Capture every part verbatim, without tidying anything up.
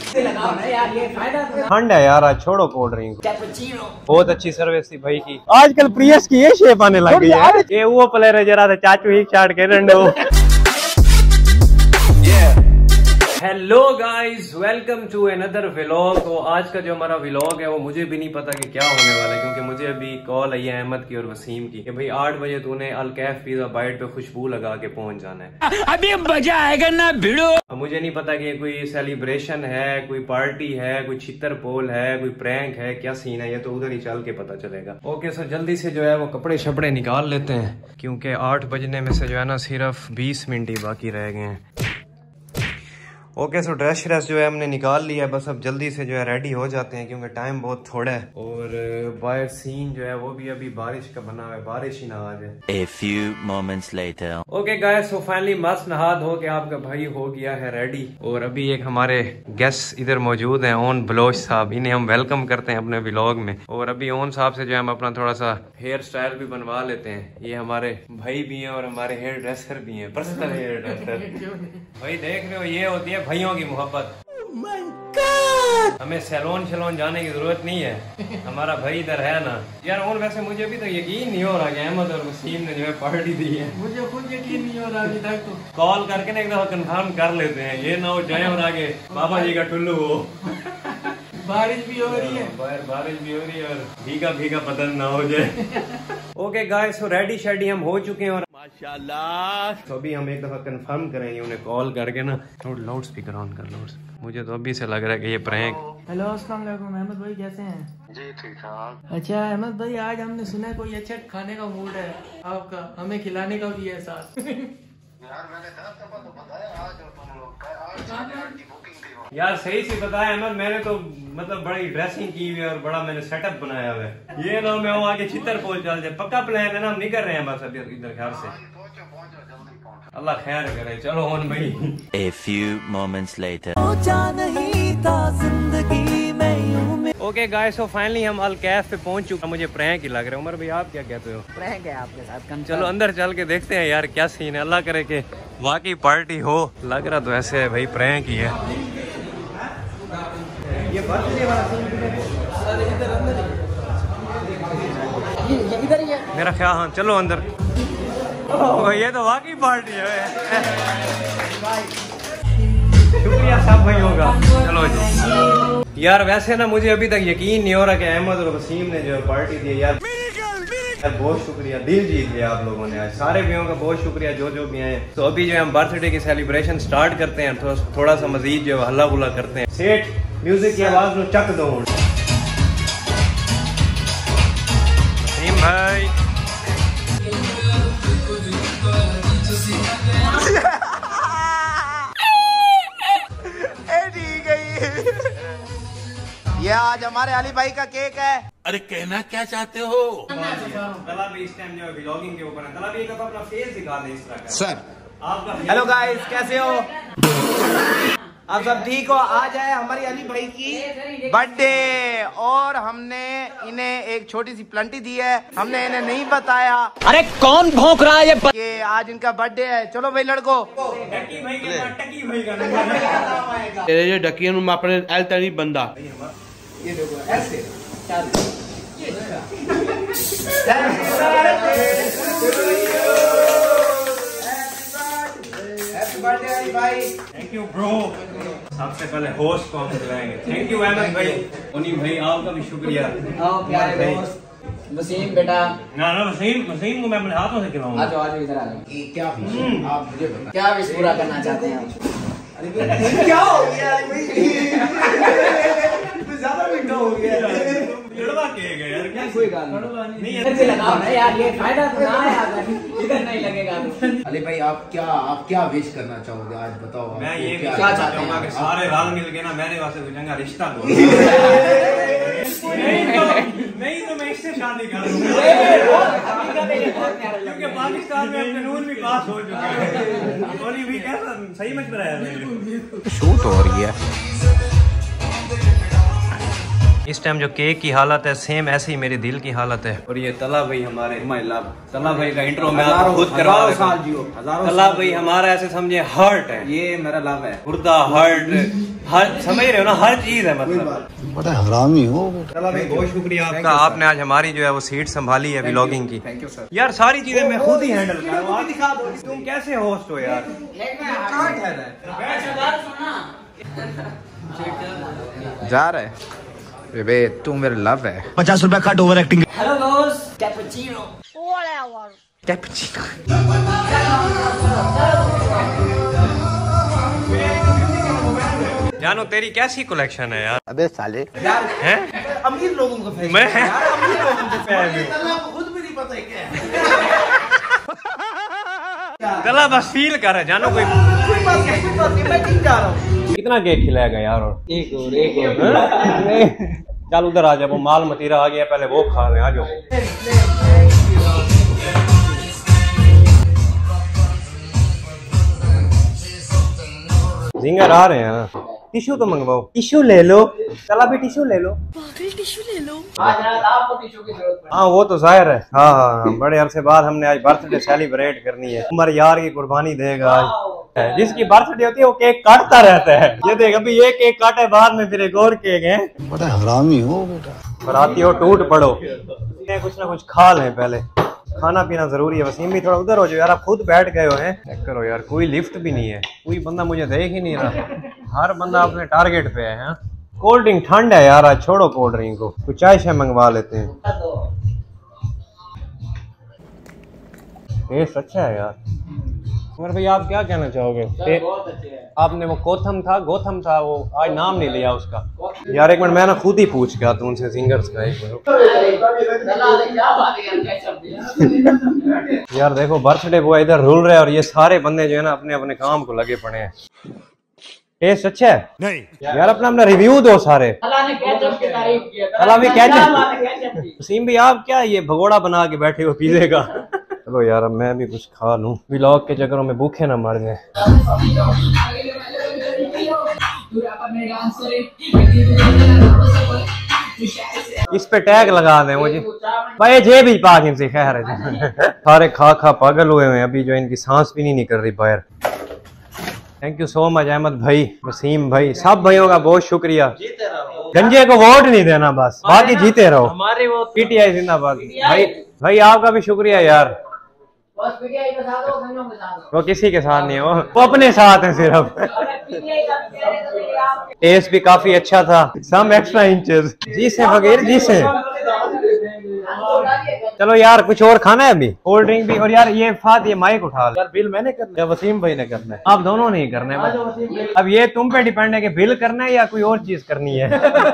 ठंड है यार, आज छोड़ो कोल्ड ड्रिंक। बहुत अच्छी सर्विस थी भाई की। आजकल प्रियस की ये शेप आने लग गई है। ये वो प्लेयर है जरा चाचू ही चाट के रंडो। Hello guys, welcome to another vlog. तो आज का जो हमारा व्लॉग है वो मुझे भी नहीं पता कि क्या होने वाला है, क्योंकि मुझे अभी कॉल आई है अहमद की और वसीम की कि भाई आठ बजे तूने अल कैफ पिज़्ज़ा बाइट पे खुशबू लगा के पहुंच जाना है। अभी मजा आएगा ना भिड़ो। मुझे नहीं पता कि कोई सेलिब्रेशन है, कोई पार्टी है, कोई छितर पोल है, कोई प्रैंक है, क्या सीन है, ये तो उधर ही चल के पता चलेगा। ओके सो जल्दी से जो है वो कपड़े शपड़े निकाल लेते हैं, क्योंकि आठ बजने में से जो है ना सिर्फ बीस मिनट ही बाकी रह गए हैं। ओके सो ड्रेस व्रेस जो है हमने निकाल लिया है, बस अब जल्दी से जो है रेडी हो जाते हैं, क्योंकि टाइम बहुत थोड़ा है। और बाहर सीन जो है वो भी अभी बारिश का बना हुआ है, बारिश ही ना आ जाए। A few moments later. Okay guys, so finally मस्त नहा धो के आपका भाई हो गया है रेडी। और अभी एक हमारे गेस्ट इधर मौजूद हैं, ओन बलोच साहब, इन्हें हम वेलकम करते हैं अपने व्लॉग में। और अभी ओन साहब से जो है हम अपना थोड़ा सा हेयर स्टाइल भी बनवा लेते हैं। ये हमारे भाई भी हैं और हमारे हेयर ड्रेसर भी हैं, पर्सनल हेयर ड्रेसर। भाई देख रहे हो, ये होती है भाइयों की मोहब्बत। oh हमें सैलून शैलून जाने की जरूरत नहीं है, हमारा भाई इधर है ना यार। और वैसे मुझे अभी तक यकीन नहीं हो रहा कि अहमद और वसीम ने जो है पार्टी दी है। मुझे खुद यकीन नहीं हो रहा अभी तक। तो कॉल करके ना एक दफा कंफर्म कर लेते हैं, ये ना हो जाए और आगे बाबा जी का टुल्लू हो। बारिश भी हो रही है, बाहर बारिश भी हो रही है और भीगा भीगा बदन ना हो जाए। ओके गाइस, सो रेडी शेडी हम हो चुके हैं और माशाल्लाह। तो अभी हम एक दफा कंफर्म करेंगे उन्हें कॉल करके ना। थोड़ा लाउड स्पीकर ऑन कर लो। मुझे तो अभी से लग रहा है कि ये प्रैंक। हेलो अस्सलाम वालेकुम, अहमद भाई कैसे हैं? जी ठीक ठाक। अच्छा अहमद भाई, आज हमने सुना कोई अच्छा खाने का मूड है आपका, हमें खिलाने का भी है साथ। यार मैंने दस दफा तो बताया, आज तुम लोग आज यार सही से बताया अहमद, मैंने तो मतलब बड़ी ड्रेसिंग की हुई है और बड़ा मैंने सेटअप बनाया हुआ है। ये ना मैं वहाँ के छितर पोल चल जाए, पक्का प्लान है ना, हम नहीं कर रहे हैं बस अभी इधर घर से। अल्लाह खैर करे, चलो होन भाई। A few moments later. Okay guys, so finally हम अल कैफ पे पहुंच चुके हैं। मुझे प्रैंक ही लग रहा है। उमर भाई आप क्या कहते हो? प्रैंक है आपके साथ। चलो अंदर चल के देखते हैं यार क्या सीन है। अल्लाह करे कि वाकई पार्टी हो। लग रहा तो ऐसे है भाई प्रैंक ही है। ये बर्थडे वाला सीन इधर अंदर ये इधर ही है मेरा ख्याल। हाँ चलो अंदर। ओ, ये तो वाकई पार्टी है। शुक्रिया सब भाई होगा। चलो जी यार, वैसे ना मुझे अभी तक यकीन नहीं हो रहा कि अहमद और वसीम ने जो पार्टी दी है यार। बहुत शुक्रिया, दिल जीत लिया आप लोगों ने आज। सारे भाइयों का बहुत शुक्रिया जो जो भी आए। तो अभी जो है हम बर्थडे की सेलिब्रेशन स्टार्ट करते हैं, थोड़ा थोड़ा सा मजीद जो है हल्ला बुला करते हैं। सेठ म्यूजिक की आवाज में चक दो वसीम भाई। ये आज हमारे अली भाई का केक है। अरे कहना क्या चाहते हो? तला भी इस टाइम जो है व्लॉगिंग के ऊपर है। तला भी एक अपना फेस दिखा दे इस तरह का। सर आपका हेलो गाइस, कैसे हो आप सब? ठीक हो? आज है हमारी अली भाई की बर्थडे और हमने इन्हें एक छोटी सी प्लंटी दी है। हमने इन्हें नहीं बताया। अरे कौन भौंक रहा है ये? आज इनका बर्थडे है। चलो भाई लड़को, डकी भाई के बाद टकी भाई का नाम है। ये डकी में अपने एल तरी बंदा। ये देखो ऐसे बर्थडे अली भाई। Thank you bro. सबसे पहले होस्ट को हम खिलाएंगे। थैंक यू अहमद भाई। उन्हीं भाई आपका भी शुक्रिया। आओ प्यारे दोस्त वसीम बेटा। ना ना वसीम वसीम को मैं अपने हाथों से खिलाऊंगा। आ जाओ आ जाओ इधर आ जाओ। ये क्या विश आप मुझे बताओ, क्या विश पूरा करना चाहते हैं आप? अरे क्या हो गया ज्यादा मीठा हो गया। लड़वा केक है यार, क्या कोई बात नहीं है। इधर से लगाओ ना यार, ये फायदा तो ना है अगर इधर नहीं लगेगा तो। अली भाई आप क्या आप क्या विश करना चाहोगे आज बताओ? मैं ये क्या क्या चाहूंगा कि सारे रल मिल के ना मेरे वास्ते कोई चंगा रिश्ता दो। नहीं तो नहीं तो मैं इससे शादी करूंगा, क्योंकि पाकिस्तान में कानून भी पास हो चुका है। और ये भी कैसा सही मशवरा है। शूट हो रही है इस टाइम जो केक की हालत है सेम ऐसे ही मेरे दिल की हालत है। और ये तला भाई हमारे तला भाई का इंट्रो मैं खुद करवा रहा हूं। तला भाई हमारा ऐसे समझे हार्ट है, ये मेरा लव है। हुर्दा हार्ट हर समझ रहे हो ना, हर चीज है मतलब। बड़ा हरामी हो। चलो भाई बहुत शुक्रिया आपका, आपने आज हमारी जो है वो सीट संभाली है व्लॉगिंग की। Thank you sir. यार सारी चीजें मैं खुद ही हैंडल कर रहा हूँ, दिखा दो तुम कैसे होस्ट हो यार। जा रहा है बे, तू मेरा लव है। पचास रुपया कट ओवर एक्टिंग। हेलो दोस्त, कैपुचिनो। कैपुचिनो। जानो तेरी कैसी कलेक्शन है यार। अबे साले यार हैं? अमीर लोगों को फैशन मैं यार, अमीर लोगों को फैशन आपको खुद भी नहीं पता है क्या। चला बस फील कर रहा है जानो कोई कोई बात नहीं, कोई बात नहीं, मैं ठीक जा रहा हूँ। कितना केक खिलाएगा यार। और एक और एक और। चल उधर आ जा, वो माल मतीरा आ गया, पहले वो खा ले। आ जाओ। जिंगर आ रहे हैं। टिश्यू तो मंगवाओ, टिश्यू ले लो। चला भी टिश्यू ले लो। टिश्यू ले लो। आज रात आपको टिश्यू की जरूरत पड़ेगी। हाँ वो तो जाहिर है। हाँ हाँ बड़े अरसे बाद हमने आज बर्थडे सेलिब्रेट करनी है। उमर यार की कुर्बानी देगा आज। जिसकी बर्थडे होती है वो केक काटता रहता है। ये देख अभी ये केक काटे, बाद में फिर एक और केक है। बड़ा हरामी हो बेटा। बराती हो टूट पड़ो, कुछ ना कुछ खा लें पहले। खाना पीना जरूरी है। वसीम भी थोड़ा उधर हो जाओ यार, आप खुद बैठ गए हो हैं। चेक करो यार, कोई लिफ्ट भी नहीं है, कोई बंदा मुझे देख ही नहीं रहा। हर बंदा अपने टारगेट पे है। कोल्ड ड्रिंक ठंड है यार, आज छोड़ो कोल्ड ड्रिंक को, कुछ चाय शाय मंगवा लेते हैं। टेस्ट अच्छा है यार। उमर भाई आप क्या कहना चाहोगे? बहुत अच्छे हैं। आपने वो गोथम था गोथम था वो आज नाम नहीं लिया उसका। यार एक मिनट मैं ना खुद ही पूछ गया तू उनसे सिंगर्स का। एक मिनट क्या बात है यार, क्या शब्द है। यार देखो बर्थडे बॉय इधर रुल रहे हैं और ये सारे बंदे जो है ना अपने अपने काम को लगे पड़े हैं। टेस्ट अच्छा है नहीं यार, अपना अपना रिव्यू दो सारे। अल्लाह ने केचप की तारीफ की है। अल्लाह भी केचप। क्या बात है, केचप की। वसीम भाई आप क्या ये भगोड़ा बना के बैठे हो पिज़्ज़े का? चलो यार अब मैं भी कुछ खा लूं, व्लॉग के चक्करों में भूखे ना मर जाए। इस पे टैग लगा दे मुझे भाई, जे भी पाक इनसे खैर है। सारे खा खा पागल हुए हैं, अभी जो इनकी सांस भी नहीं निकल रही बाहर। Thank you so much Ahmed भाई, वसीम भाई, सब भाइयों का बहुत शुक्रिया। गंजे को वोट नहीं देना बस, बाकी जीते रहो। हमारे वो पीटीआई जिंदाबाद। भाई भाई आपका भी शुक्रिया यार। बस पीटीआई के साथ हो, गंजों के साथ हो। वो किसी के साथ नहीं है, वो वो अपने साथ है सिर्फ। अगर पीटीआई का कह रहे तो मेरे आप टेस्ट भी काफी अच्छा था। सम एक्स्ट्रा इंचेस जी से फकीर जी से। चलो यार कुछ और खाना है अभी, कोल्ड ड्रिंक भी। और यार ये फात ये माइक उठा लो यार, बिल मैंने करना है या वसीम भाई ने करना है? आप दोनों नहीं करना है। अब ये तुम पे डिपेंड है कि बिल करना है या कोई और चीज करनी है।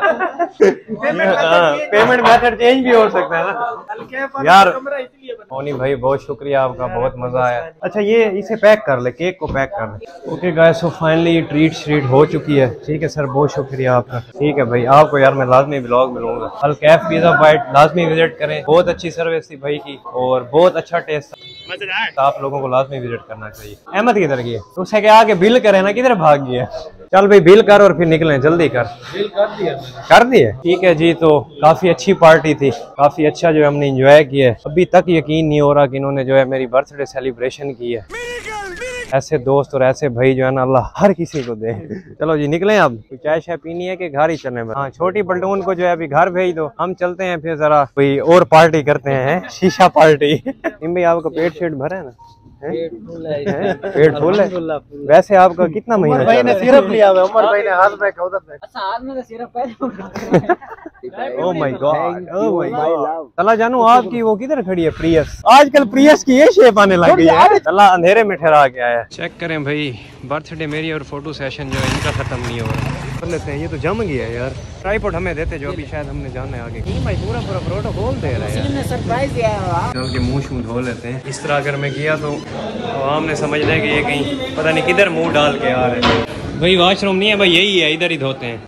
पेमेंट मेथड चेंज भी हो सकता है ना यार। मोनी भाई बहुत शुक्रिया आपका, बहुत मजा आया। अच्छा ये इसे पैक कर ले, केक को पैक कर ले। Okay guys so finally treat श्रीट हो चुकी है। ठीक है सर बहुत शुक्रिया आपका। ठीक है भाई आपको यार मैं लाजमी ब्लॉग में लूंगा। अल कैफ पिज़्ज़ा बाइट लाजमी विजिट करें, बहुत अच्छी सर्विस थी भाई की और बहुत अच्छा टेस्ट था। आप लोगों को लाजमी विजिट करना चाहिए। अहमद किधर गई है? उससे क्या आगे बिल करे ना, किधर भाग गया? चल भाई बिल कर और फिर निकलें, जल्दी कर। बिल कर दिया कर दिए ठीक है जी। तो काफी अच्छी पार्टी थी, काफी अच्छा जो है हमने एंजॉय किया है। अभी तक यकीन नहीं हो रहा कि इन्होंने जो है मेरी बर्थडे सेलिब्रेशन की है। ऐसे दोस्त और ऐसे भाई जो है ना अल्लाह हर किसी को दे। चलो जी निकलें अब, चाय शाय पीनी है कि घर ही चलने? हाँ छोटी पलटून को जो है अभी घर भेज दो, हम चलते हैं फिर जरा कोई और पार्टी करते हैं, शीशा पार्टी। इन भाई आपका पेट शेट भरा है ना? पेट फुल है। वैसे आपका कितना महीना? भाई ने सिरप लिया हुआ, उमर भाई ने हाथ में उधर में। साथ में तो सिर्फ पहले। Oh my God, oh my God. चला जानू आपकी वो किधर खड़ी है? प्रियस। आजकल प्रियस की ये शेप आने लग गई है। चला अंधेरे में ठहरा के आया। चेक करें भाई बर्थडे मेरी और फोटो सेशन जो है इनका खत्म नहीं हो रहा। कर लेते हैं, ये तो जम गया यार। ट्राइपॉड हमें देते जो अभी शायद हमने जाना है आगे। नहीं भाई पूरा पूरा फोटो खोल दे रहा है यार। सरप्राइज दिया है। उनके मुंह शूं धो लेते हैं। इस तरह अगर मैं किया तो आवाम ने समझ लिया कि ये कहीं पता नहीं किधर मुंह डाल के आ रहे हैं। भाई वॉशरूम नहीं है भाई, यही है, इधर ही धोते हैं।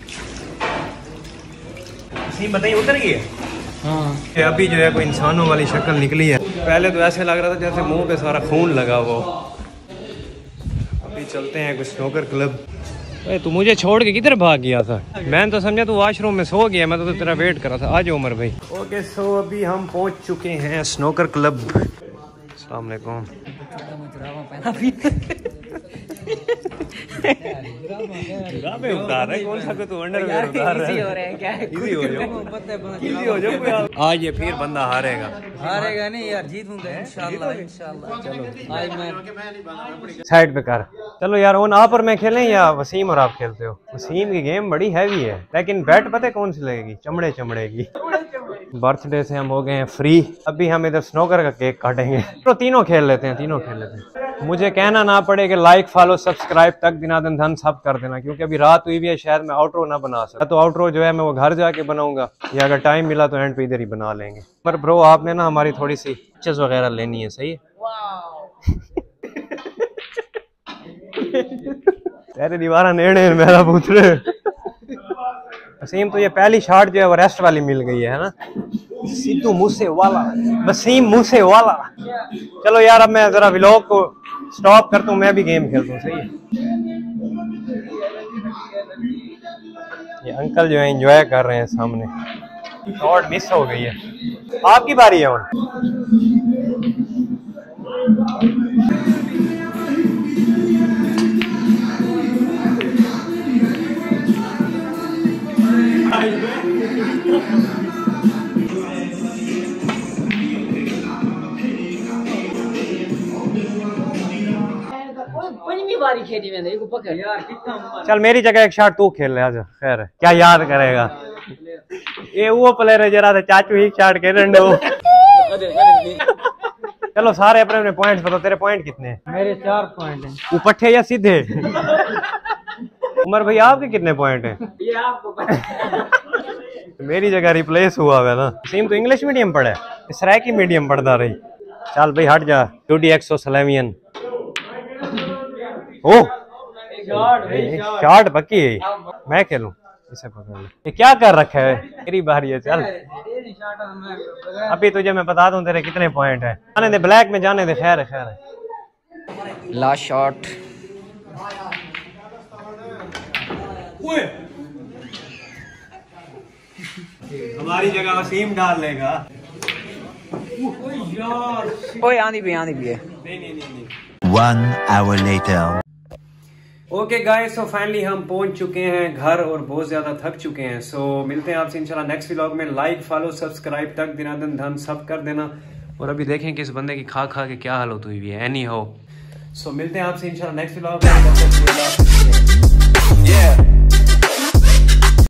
बताइए उतर गई है। हाँ अभी जो है कोई इंसानों वाली शक्ल निकली है। पहले तो ऐसे लग रहा था जैसे मुंह पे सारा खून लगा वो। अभी चलते हैं कुछ स्नूकर क्लब। अरे तू मुझे छोड़ के किधर भाग गया था? मैंने तो समझा तू वॉशरूम में सो गया, मैं तो, तो तेरा वेट कर रहा था। आज उमर भाई। ओके सो अभी हम पहुंच चुके हैं स्नूकर क्लब। अस्सलाम वालेकुम। पे उतार रहे कौन सा को तू अंडरवेयर उतार रहा है? हो रहे हैं क्या है? इजी हो जाओ, इजी हो जाओ। आज ये फिर बंदा हारेगा। हारेगा नहीं यार, जीतूंगा इंशाल्लाह इंशाल्लाह। चलो आज मैं साइड पे कर। चलो यार, वो आप और मैं खेलें या वसीम और आप खेलते हो? वसीम की गेम बड़ी हैवी है, लेकिन बैट पता है कौन सी लगेगी? चमड़े चमड़े की। बर्थडे से हम हो गए हैं फ्री। अभी हम इधर स्नोकर का केक काटेंगे। तो तीनों खेल लेते हैं, तीनों खेल लेते हैं। मुझे कहना ना पड़े कि लाइक फॉलो सब्सक्राइब तक दिनादन धन सब कर देना, क्योंकि अभी रात हुई भी है, शायद मैं आउटरो ना बना सकता। तो आउटरो जो है मैं वो घर जाके बनाऊंगा, या अगर टाइम मिला तो एंड पे इधर ही बना लेंगे। पर ब्रो आपने ना हमारी थोड़ी सी पिक्चर्स वगैरह लेनी है, सही है? तेरे दीवारा नेड़े मेरा पुत्र। वसीम तो ये पहली शॉट जो है वो रेस्ट वाली मिल गई है ना, सिद्धू मूसे वाला, वसीम मूसे वाला। चलो यार, अब मैं जरा व्लॉग को स्टॉप करता हूँ, मैं भी गेम खेलता हूँ, सही है? ये अंकल जो है एंजॉय कर रहे हैं सामने। शॉट मिस हो गई है, आपकी बारी है और बारी खेली मैंने एक पकड़ यार कितना। चल मेरी जगह एक शॉट तू खेल ले आज। खैर क्या याद करेगा ये वो प्लेयर है जरा चाचू एक शॉट खेल रहे हो। चलो सारे अपने अपने पॉइंट्स बताओ, तेरे पॉइंट कितने हैं? मेरे चार पॉइंट हैं। उपट्ठे या सीधे? उमर भाई आपके कितने पॉइंट हैं? ये आपको पता। मेरी जगह रिप्लेस हुआ है ना। सीम तो इंग्लिश मीडियम पढ़ा है, सराइकी मीडियम पढ़ता रही। चल भाई हट जा। टू डी एक्सो सलेमियन। ओ शॉट पक्की है, मैं खेलूं? इसे पकड़ ले। ये क्या कर रखा है? मेरी बारी है। चल अभी तुझे मैं बता दूं तेरे कितने पॉइंट है। जाने दे, ब्लैक में जाने दे। खैर है खैर है। Last shot. हमारी जगह वसीम डाल लेगा। ओए आंधी भी आंधी भी है। नहीं नहीं नहीं नहीं। One hour later. Okay guys, so finally हम पहुंच चुके हैं घर और बहुत ज्यादा थक चुके हैं। सो so, मिलते हैं आपसे इंशाल्लाह नेक्स्ट व्लॉग में। लाइक फॉलो सब्सक्राइब तक दिनादन धन सब कर देना। और अभी देखें कि इस बंदे की खा खा के क्या हालत हुई है। एनी हो, सो मिलते हैं आपसे इंशाल्लाह नेक्स्ट व्लॉग में।